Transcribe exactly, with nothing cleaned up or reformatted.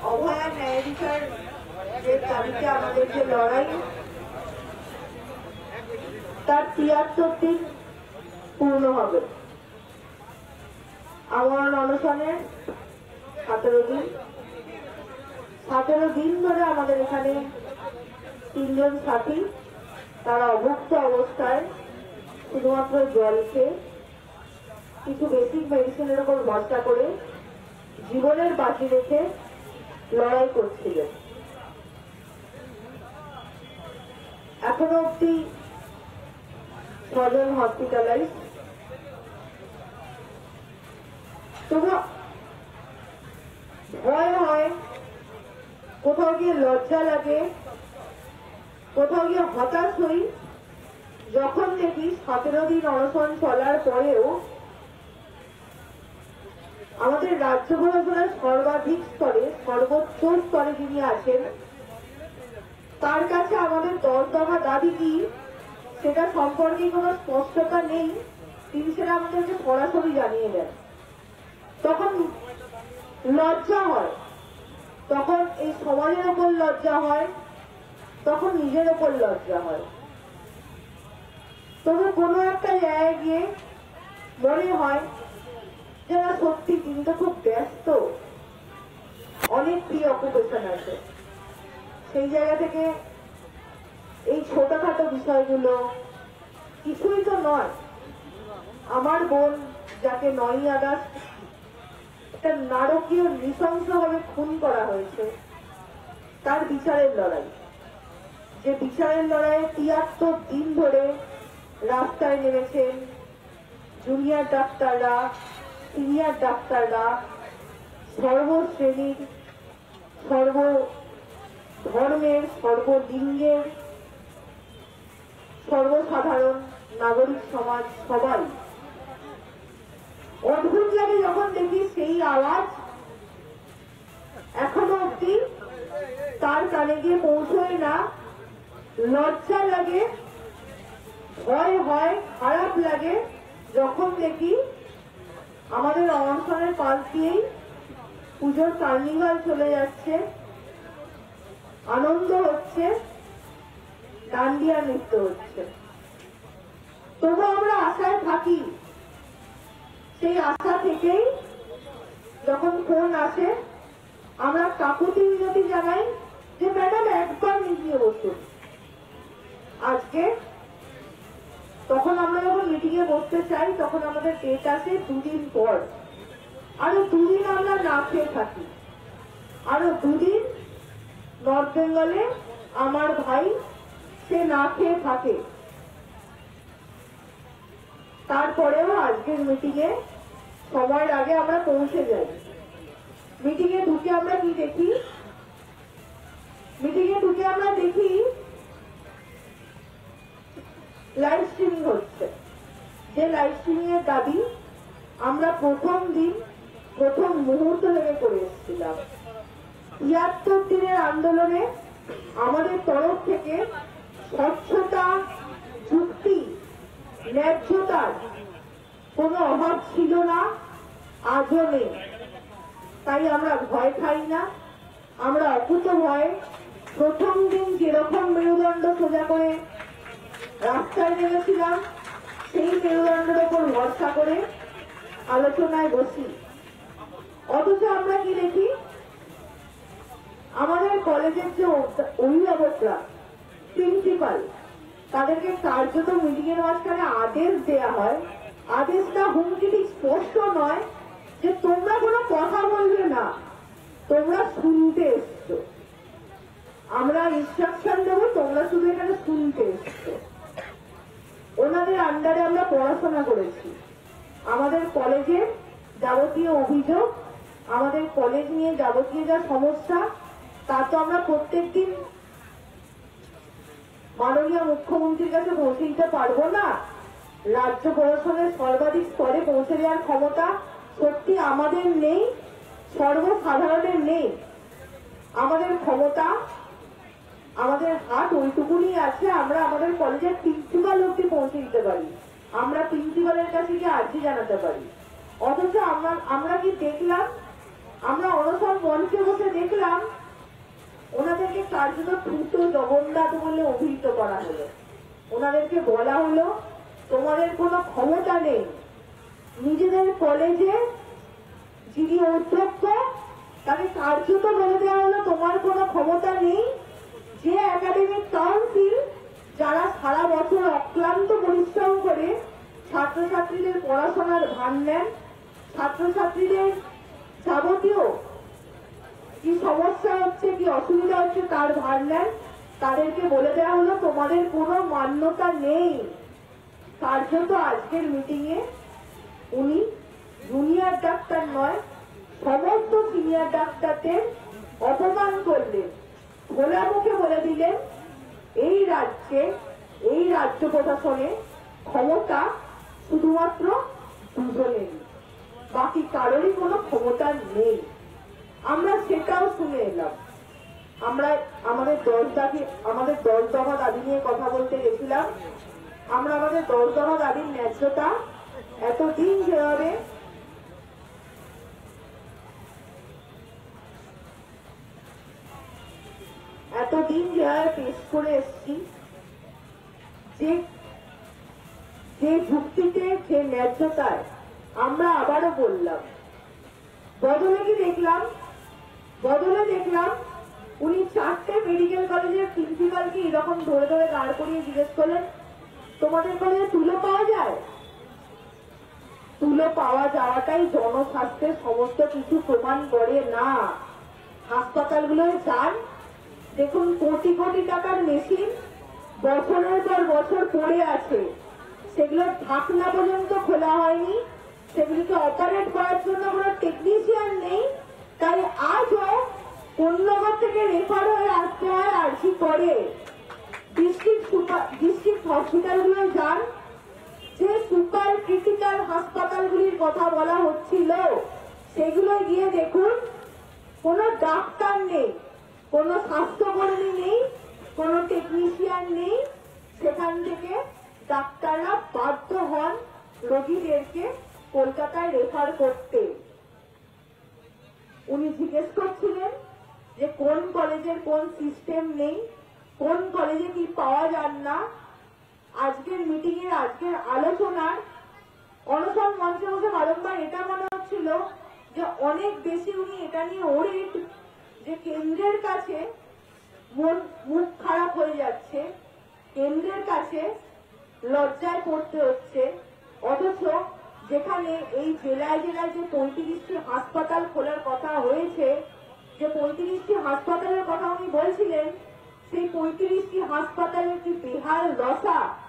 অভয়া ন্যায় বিচার যে দাবিতে আমাদের যে লড়াই, তার তিয়াত্তর দিন পূর্ণ হবে। আমার অনশনের সতেরো দিন সতেরো দিন ধরে আমাদের এখানে তিনজন সাথী তারা অভুক্ত অবস্থায় শুধুমাত্র জল খেয়ে কিছু বেসিক মেডিসিনের উপর ভরসা করে জীবনের বাজি রেখে লড়াই করছিলেন। এখনো অব্দি ছজন হসপিটালাইজ। তবু ভয় হয়, কোথাও গিয়ে লজ্জা লাগে, কোথাও গিয়ে হতাশ হই যখন দেখি সতেরো দিন অনশন চলার পরেও আমাদের রাজ্য প্রশাসনের সর্বাধিক স্তরে সর্বোচ্চ স্তরে যিনি আছেন তার কাছে আমাদের দশ দফা দাবি কি সেটা সম্পর্কে কোনো স্পষ্টতা নেই। তিনি সেটা আমাদেরকে সরাসরি জানিয়ে দেন। তখন লজ্জা হয়, তখন এই সমাজের ওপর লজ্জা হয়, তখন নিজের ওপর লজ্জা হয়। তবু কোনো একটা জায়গায় গিয়ে মনে হয় যে না, সত্যি তিনি তো খুব ব্যস্ত, অনেক প্রি অকুপেশন আছে। সেই জায়গা থেকে এই ছোটখাটো বিষয়গুলো কিছুই তো নয়। আমার বোন যাকে নয়ই আগস্ট একটা নারকীয় নৃশংসভাবে খুন করা হয়েছে, তার বিচারের লড়াই, যে বিচারের লড়াইয়ে তিয়াত্তর দিন ধরে রাস্তায় নেমেছেন জুনিয়র ডাক্তাররা, সিনিয়র ডাক্তাররা, সর্বশ্রেণীর, সর্ব ধর্মের, সর্বলিঙ্গের, সর্বসাধারণ নাগরিক সমাজ সবাই। অদ্ভুত লাগে যখন দেখি সেই আওয়াজ এখনো অব্দি তার কানে গিয়ে পৌঁছয় না। লজ্জা লাগে, ভয় হয়, খারাপ লাগে যখন দেখি আমাদের অনশনের পাশ দিয়েই পুজোর কার্নিভাল চলে যাচ্ছে, আনন্দ হচ্ছে, ডান্ডিয়া নৃত্য হচ্ছে। তবু আমরা আশায় থাকি। সেই আশা থেকেই যখন ফোন আসে আমরা কাকুতি মিনতি জানাই যে ম্যাডাম একবার মিটিয়ে বসুন। আজকে তখন আমরা যখন মিটিং এ বসতে চাই তখন আমাদের ডেট আসে দুদিন পর। আরো দুদিন আমরা না খেয়ে থাকি, আরো দুদিন নর্থ বেঙ্গলে আমার ভাই সে না খেয়ে থাকে। তারপরেও আজকের মিটিং এ সময়ের আগে আমরা পৌঁছে যাই। মিটিং এ ঢুকে আমরা কি দেখি? মিটিং এ ঢুকে আমরা দেখি লাইভ স্ট্রিমিং হচ্ছে। যে লাইভ স্ট্রিমিং এর দাবি আমরা প্রথম দিন প্রথম মুহূর্ত থেকে করে এসেছিলাম। তিয়াত্তর দিনের আন্দোলনে আমাদের তরফ থেকে স্বচ্ছতা, যুক্তি, ন্যায্যতার কোনো অভাব ছিল না, আজও নেই। তাই আমরা ভয় খাই না, আমরা অকুত ভয়ে প্রথম দিন যেরকম মেরুদণ্ড সোজা করে রাস্তায় নেমেছিলাম সেই মেরুদণ্ডের ওপর ভরসা করে আলোচনায় বসি। অথচ আমরা কি দেখি, আমাদের কলেজের যে অভিভাবকরা, প্রিন্সিপাল, তাদেরকে কার্যত মিটিং এর মাঝখানে আদেশ দেয়া হয়। আদেশটা হুমকি স্পষ্ট নয় যে তোমরা কোনো কথা বলবে না, তোমরা শুনতে এসছো। আমরা ইনস্ট্রাকশন দেবো, তোমরা শুধু এখানে শুনতে এসছো। ওনাদের আন্ডারে আমরা পড়াশোনা করেছি। আমাদের কলেজের যাবতীয় অভিযোগ, আমাদের কলেজ নিয়ে যাবতীয় যা সমস্যা, তা তো আমরা প্রত্যেক দিন মাননীয় মুখ্যমন্ত্রীর কাছে পৌঁছে দিতে পারবো না। রাজ্য প্রশাসনের সর্বাধিক স্তরে পৌঁছে দেওয়ার ক্ষমতা সত্যি আমাদের নেই, সর্বসাধারণের নেই। আমাদের ক্ষমতা, আমাদের হাত ওইটুকুনি আছে, আমরা আমাদের কলেজের প্রিন্সিপাল অব্দি পৌঁছে দিতে পারি, আমরা প্রিন্সিপালের কাছে গিয়ে আর্জি জানাতে পারি। অথচ আমরা আমরা কি দেখলাম, আমরা অনশন মঞ্চে বসে দেখলাম কার্যত ঠুটো জগন্নাথ বলে অভিহিত করা হলো। ওনাদেরকে বলা হলো তোমাদের কোনো ক্ষমতা নেই। নিজেদের কলেজে যিনি অধ্যক্ষ তাকে কার্যত বলে দেওয়া হলো তোমার কোনো ক্ষমতা নেই। যে একাডেমিক কাউন্সিল যারা সারা বছর অক্লান্ত পরিশ্রম করে ছাত্রছাত্রীদের পড়াশোনার ভার নেন, ছাত্রছাত্রীদের যাবতীয় কি সমস্যা হচ্ছে কি অসুবিধা হচ্ছে তার ভার নেন, তাদেরকে বলে দেওয়া হলো তোমাদের কোনো মান্যতা নেই। কার্যত আজকের মিটিং এ উনি জুনিয়র ডাক্তার নয় সমস্ত সিনিয়র ডাক্তারদের অপমান করলেন, খোলা মুখে বলে দিলেন এই রাজ্যে এই রাজ্য প্রশাসনে ক্ষমতা শুধুমাত্র দুজনের, বাকি কারোরই কোনো ক্ষমতা নেই। আমরা সেটাও শুনে এলাম। আমরা আমাদের দশ দাবি আমাদের দশ দফা দাবি নিয়ে কথা বলতে গেছিলাম। আমরা আমাদের দশ দফা দাবির ন্যায্যতা এতদিন যেভাবে এতদিন যেভাবে পেশ করে এসছি, যে যে যুক্তিতে যে ন্যায্যতায় আমরা আবারও বললাম, বদলে কি দেখলাম বদলে দেখলাম উনি চারটে মেডিকেল কলেজের প্রিন্সিপালকে এরকম ধরে ধরে দাঁড় করিয়ে জিজ্ঞেস করলেন তোমাদের কলেজে তুলো পাওয়া যায়? তুলো পাওয়া যাওয়াটাই জনস্বাস্থ্যের সমস্ত কিছু প্রমাণ করে না। হাসপাতালগুলোয় যান, দেখুন কোটি কোটি টাকার মেশিন বছরের পর বছর পড়ে আছে, সেগুলোর ঢাকনা পর্যন্ত খোলা হয়নি, সেগুলিকে অপারেট করার জন্য কোনো টেকনিশিয়ান নেই। তাই আজও কোন্নগর থেকে রেফার হয়ে আসতে হয় আরজি করে। ডিস্ট্রিক্ট সুপার ডিস্ট্রিক্ট হসপিটালগুলোয় যান, যে সুপার ক্রিটিক্যাল হাসপাতালগুলির কথা বলা হচ্ছিল সেগুলো গিয়ে দেখুন কোনো ডাক্তার নেই, কোনো স্বাস্থ্যকর্মী নেই, কোনো টেকনিশিয়ান নেই। সেখান থেকে ডাক্তাররা বাধ্য হন রোগীদেরকে কলকাতায় রেফার করতে। উনি জিজ্ঞেস করছিলেন যে কোন কলেজের কোন সিস্টেম নেই, কোন কলেজে কি পাওয়া যান না। আজকের মিটিং এর আজকের আলোচনার অনশন মঞ্চে বসে বারংবার এটা মনে হচ্ছিল যে অনেক বেশি উনি এটা নিয়ে ওরিট যে কেন্দ্রের কাছে মন মুখ খারাপ হয়ে যাচ্ছে, কেন্দ্রের কাছে লজ্জায় পড়তে হচ্ছে। অথচ যেখানে এই জেলায় জেলায় যে পঁয়ত্রিশটি হাসপাতাল খোলার কথা হয়েছে, যে পঁয়ত্রিশটি হাসপাতালের কথা উনি বলছিলেন, সেই পঁয়ত্রিশটি হাসপাতালের কি বেহাল দশা